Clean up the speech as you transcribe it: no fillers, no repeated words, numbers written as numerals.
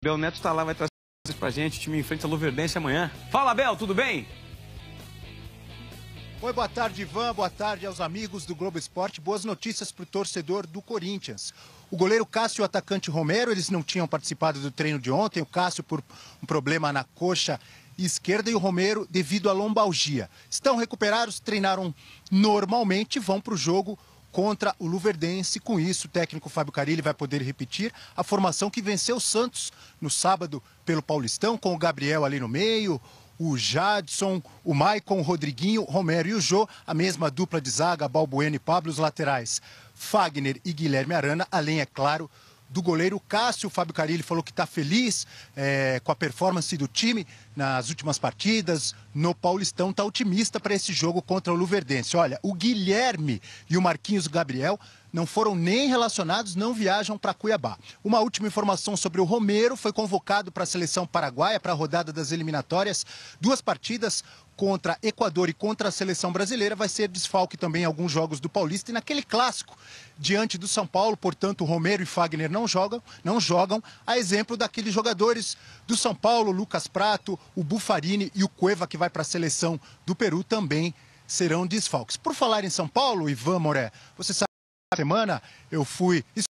Abel Neto tá lá, vai trazer pra gente. O time enfrenta a Luverdense amanhã. Fala, Abel, tudo bem? Oi, boa tarde, Ivan. Boa tarde aos amigos do Globo Esporte. Boas notícias para o torcedor do Corinthians. O goleiro Cássio e o atacante Romero, eles não tinham participado do treino de ontem. O Cássio por um problema na coxa esquerda e o Romero devido à lombalgia. Estão recuperados, treinaram normalmente e vão para o jogo contra o Luverdense. Com isso, o técnico Fábio Carille vai poder repetir a formação que venceu o Santos no sábado pelo Paulistão, com o Gabriel ali no meio, o Jadson, o Maicon, o Rodriguinho, Romero e o Jô, a mesma dupla de zaga, Balbuena e Pablo, os laterais, Fagner e Guilherme Arana, além, é claro, do goleiro Cássio. O Fábio Carille falou que está feliz com a performance do time nas últimas partidas no Paulistão, está otimista para esse jogo contra o Luverdense. Olha, o Guilherme e o Marquinhos Gabriel não foram nem relacionados, não viajam para Cuiabá. Uma última informação sobre o Romero: foi convocado para a seleção paraguaia para a rodada das eliminatórias. 2 partidas contra Equador e contra a seleção brasileira. Vai ser desfalque também em alguns jogos do Paulista. E naquele clássico diante do São Paulo, portanto, Romero e Fagner não jogam, a exemplo daqueles jogadores do São Paulo, Lucas Prato, o Buffarini e o Cueva, que vai para a seleção do Peru, também serão desfalques. Por falar em São Paulo, Ivan Moré, você sabe, na semana eu fui